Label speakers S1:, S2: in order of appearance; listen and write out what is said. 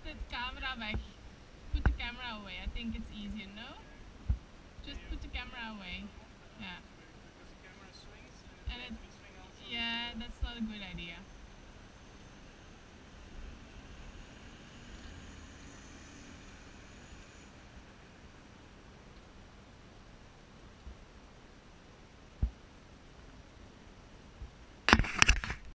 S1: the camera weg. Put the camera away. I think it's easier, no? Just put the camera away. Yeah.